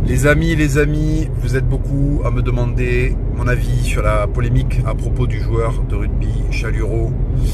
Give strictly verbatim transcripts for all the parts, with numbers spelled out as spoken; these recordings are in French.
Les amis, les amis, vous êtes beaucoup à me demander mon avis sur la polémique à propos du joueur de rugby Chaluro.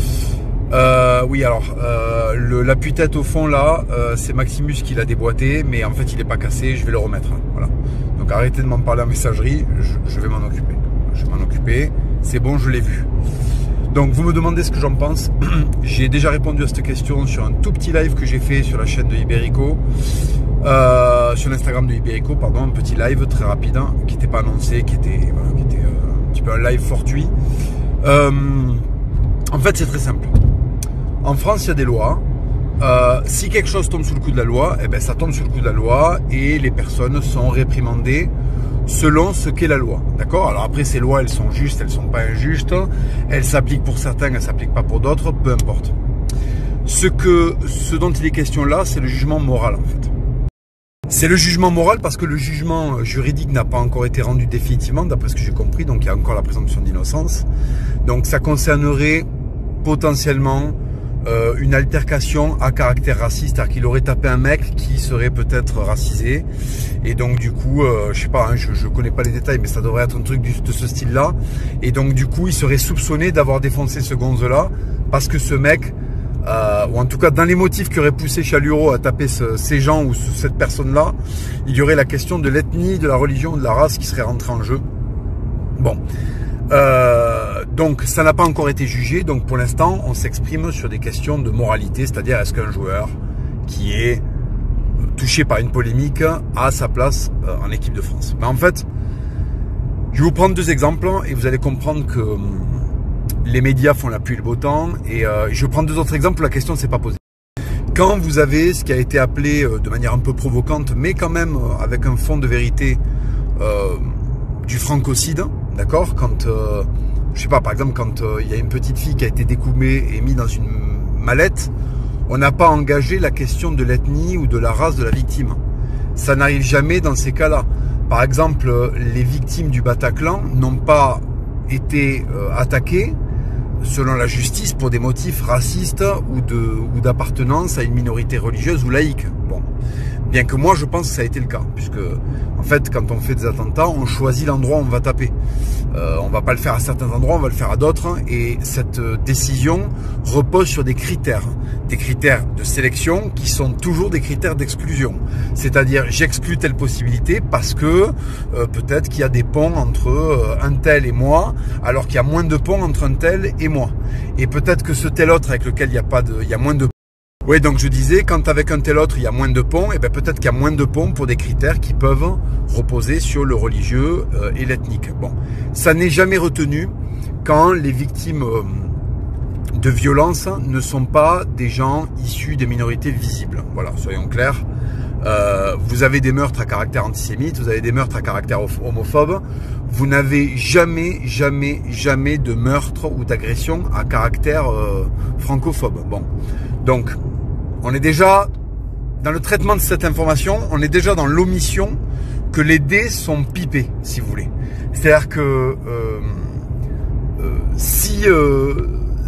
Euh, oui, alors, euh, le, l'appui-tête au fond là, euh, c'est Maximus qui l'a déboîté, mais en fait il n'est pas cassé, je vais le remettre. Hein, voilà. Donc arrêtez de m'en parler en messagerie, je, je vais m'en occuper. Je vais m'en occuper, c'est bon, je l'ai vu. Donc vous me demandez ce que j'en pense. J'ai déjà répondu à cette question sur un tout petit live que j'ai fait sur la chaîne de Iberico. Euh, sur l'Instagram de Iberico, pardon, un petit live très rapide, hein, qui n'était pas annoncé, qui était, voilà, qui était euh, un petit peu un live fortuit. Euh, en fait, c'est très simple. En France, il y a des lois. Euh, si quelque chose tombe sous le coup de la loi, eh ben, ça tombe sous le coup de la loi et les personnes sont réprimandées selon ce qu'est la loi. D'accord? Alors après, ces lois, elles sont justes, elles ne sont pas injustes. Elles s'appliquent pour certains, elles ne s'appliquent pas pour d'autres, peu importe. Ce, que, ce dont il est question là, c'est le jugement moral, en fait. C'est le jugement moral parce que le jugement juridique n'a pas encore été rendu définitivement, d'après ce que j'ai compris, donc il y a encore la présomption d'innocence. Donc ça concernerait potentiellement euh, une altercation à caractère raciste, c'est-à-dire qu'il aurait tapé un mec qui serait peut-être racisé. Et donc du coup, euh, je sais pas, hein, je, je connais pas les détails, mais ça devrait être un truc du, de ce style-là. Et donc du coup, il serait soupçonné d'avoir défoncé ce gonze-là parce que ce mec... Euh, ou en tout cas dans les motifs qui auraient poussé Chaluro à taper ce, ces gens ou ce, cette personne-là, il y aurait la question de l'ethnie, de la religion, de la race qui serait rentrée en jeu. Bon, euh, donc ça n'a pas encore été jugé, donc pour l'instant on s'exprime sur des questions de moralité, c'est-à-dire est-ce qu'un joueur qui est touché par une polémique a sa place euh, en équipe de France. Mais en fait, je vais vous prendre deux exemples et vous allez comprendre que les médias font la pluie et le beau temps, et euh, je vais prendre deux autres exemples où la question ne s'est pas posée. Quand vous avez ce qui a été appelé euh, de manière un peu provocante, mais quand même euh, avec un fond de vérité, euh, du francocide, d'accord, quand, euh, je sais pas, par exemple, quand euh, il y a une petite fille qui a été découpée et mise dans une mallette, on n'a pas engagé la question de l'ethnie ou de la race de la victime. Ça n'arrive jamais dans ces cas-là. Par exemple, les victimes du Bataclan n'ont pas été euh, attaquées selon la justice pour des motifs racistes ou de ou d'appartenance à une minorité religieuse ou laïque. Bon, bien que moi je pense que ça a été le cas, puisque en fait quand on fait des attentats, on choisit l'endroit où on va taper. Euh, on va pas le faire à certains endroits, on va le faire à d'autres, et cette décision repose sur des critères, des critères de sélection qui sont toujours des critères d'exclusion. C'est-à-dire j'exclus telle possibilité parce que euh, peut-être qu'il y a des ponts entre euh, un tel et moi, alors qu'il y a moins de ponts entre un tel et moi. Et peut-être que ce tel autre avec lequel il y a pas de, il y a moins de Oui, donc je disais, quand avec un tel autre, il y a moins de ponts, et bien peut-être qu'il y a moins de ponts pour des critères qui peuvent reposer sur le religieux euh, et l'ethnique. Bon, ça n'est jamais retenu quand les victimes euh, de violences ne sont pas des gens issus des minorités visibles. Voilà, soyons clairs. Euh, vous avez des meurtres à caractère antisémite, vous avez des meurtres à caractère homophobe. Vous n'avez jamais, jamais, jamais de meurtre ou d'agression à caractère euh, francophobe. Bon, donc... on est déjà, dans le traitement de cette information, on est déjà dans l'omission que les dés sont pipés, si vous voulez. C'est-à-dire que euh, euh, si euh,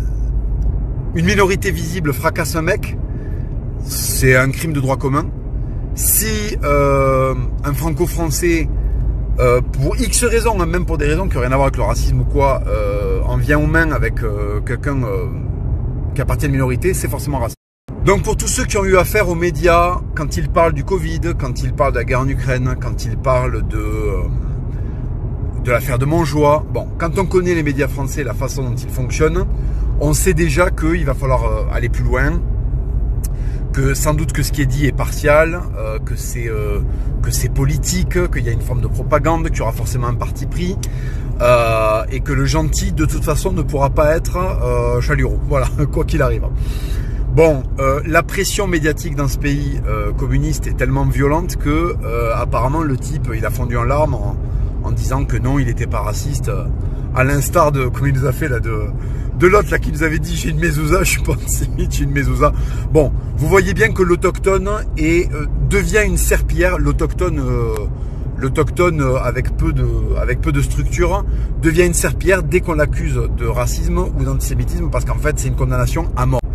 une minorité visible fracasse un mec, c'est un crime de droit commun. Si euh, un franco-français, euh, pour X raisons, hein, même pour des raisons qui n'ont rien à voir avec le racisme ou quoi, euh, en vient aux mains avec euh, quelqu'un euh, qui appartient à une minorité, c'est forcément raciste. Donc pour tous ceux qui ont eu affaire aux médias, quand ils parlent du Covid, quand ils parlent de la guerre en Ukraine, quand ils parlent de, euh, de l'affaire de Montjoie, bon, quand on connaît les médias français, la façon dont ils fonctionnent, on sait déjà qu'il va falloir euh, aller plus loin, que sans doute que ce qui est dit est partial, euh, que c'est euh, que c'est politique, qu'il y a une forme de propagande, qu'il y aura forcément un parti pris, euh, et que le gentil, de toute façon, ne pourra pas être euh, Chaluro. Voilà, quoi qu'il arrive. Bon, euh, la pression médiatique dans ce pays euh, communiste est tellement violente que euh, apparemment le type il a fondu en larmes en, en disant que non, il n'était pas raciste, euh, à l'instar de, comme il nous a fait là, de, de l'autre là qui nous avait dit j'ai une mezouza, je suis pas antisémite, j'ai une mezouza. Bon, vous voyez bien que l'autochtone est, euh, devient une serpillière, l'autochtone euh, l'autochtone euh, avec peu de avec peu de structure devient une serpillière dès qu'on l'accuse de racisme ou d'antisémitisme, parce qu'en fait c'est une condamnation à mort.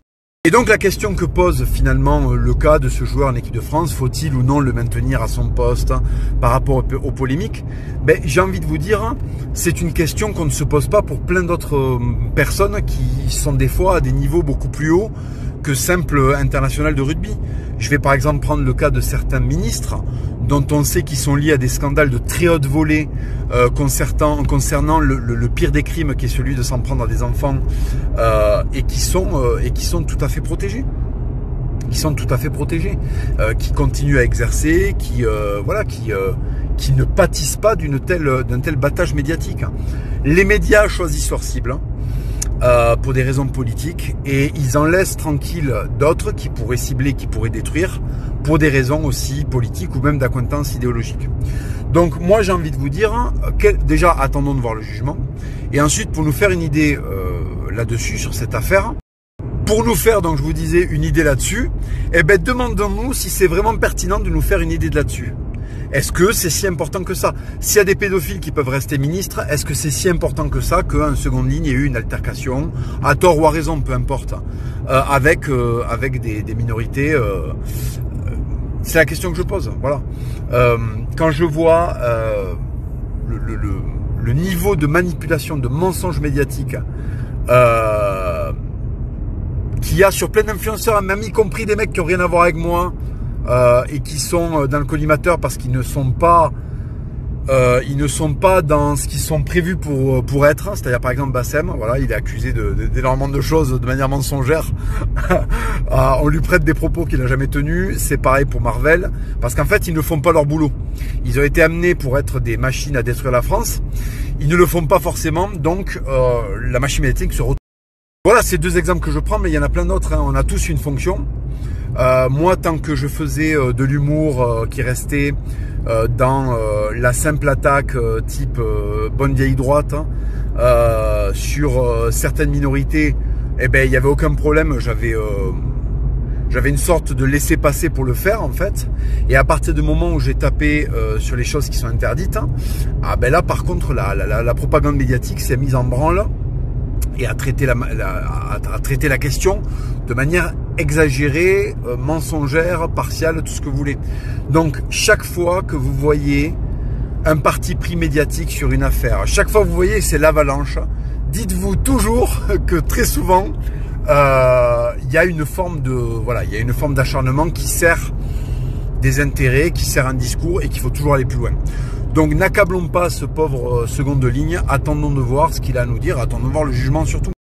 Et donc la question que pose finalement le cas de ce joueur en équipe de France, faut-il ou non le maintenir à son poste par rapport aux polémiques? Ben, j'ai envie de vous dire, c'est une question qu'on ne se pose pas pour plein d'autres personnes qui sont des fois à des niveaux beaucoup plus hauts que simple international de rugby. Je vais par exemple prendre le cas de certains ministres dont on sait qu'ils sont liés à des scandales de très haute volée euh, concernant, concernant le, le, le pire des crimes qui est celui de s'en prendre à des enfants euh, et, qui sont, euh, et qui sont tout à fait protégés. Qui sont tout à fait protégés, euh, qui continuent à exercer, qui, euh, voilà, qui, euh, qui ne pâtissent pas d'une telle, d'un tel battage médiatique. Les médias choisissent leur cible. Hein. Euh, pour des raisons politiques et ils en laissent tranquilles d'autres qui pourraient cibler, qui pourraient détruire pour des raisons aussi politiques ou même d'acquaintance idéologique. Donc moi j'ai envie de vous dire, quel, déjà attendons de voir le jugement et ensuite pour nous faire une idée euh, là-dessus sur cette affaire, pour nous faire, donc je vous disais, une idée là-dessus, eh ben demandons-nous si c'est vraiment pertinent de nous faire une idée de là-dessus. Est-ce que c'est si important que ça? S'il y a des pédophiles qui peuvent rester ministres, est-ce que c'est si important que ça qu'en seconde ligne, il y ait eu une altercation, à tort ou à raison, peu importe, euh, avec, euh, avec des, des minorités euh, euh, c'est la question que je pose. Voilà. Euh, quand je vois euh, le, le, le, le niveau de manipulation, de mensonge médiatique euh, qu'il y a sur plein d'influenceurs, même y compris des mecs qui n'ont rien à voir avec moi, Euh, et qui sont dans le collimateur parce qu'ils ne sont pas euh, ils ne sont pas dans ce qu'ils sont prévus pour, pour être, c'est-à-dire par exemple Bassem, voilà, il est accusé de, de, d'énormément de choses de manière mensongère. euh, on lui prête des propos qu'il n'a jamais tenus. C'est pareil pour Marvel, parce qu'en fait ils ne font pas leur boulot. Ils ont été amenés pour être des machines à détruire la France, ils ne le font pas forcément, donc euh, la machine médiatique se retrouve. Voilà, c'est deux exemples que je prends, mais il y en a plein d'autres, hein. On a tous une fonction. Euh, moi, tant que je faisais euh, de l'humour euh, qui restait euh, dans euh, la simple attaque euh, type euh, bonne vieille droite hein, euh, sur euh, certaines minorités, eh ben il n'y avait aucun problème. J'avais euh, j'avais une sorte de laisser-passer pour le faire en fait. Et à partir du moment où j'ai tapé euh, sur les choses qui sont interdites, hein, ah ben là par contre la, la, la, la propagande médiatique s'est mise en branle et à traiter la, la, à, à traiter la question de manière exagérée, euh, mensongère, partiale, tout ce que vous voulez. Donc, chaque fois que vous voyez un parti pris médiatique sur une affaire, chaque fois que vous voyez que c'est l'avalanche, dites-vous toujours que très souvent, euh, il y a une forme de, voilà, il y a une forme d'acharnement qui sert des intérêts, qui sert un discours et qu'il faut toujours aller plus loin. Donc n'accablons pas ce pauvre seconde ligne, attendons de voir ce qu'il a à nous dire, attendons de voir le jugement surtout.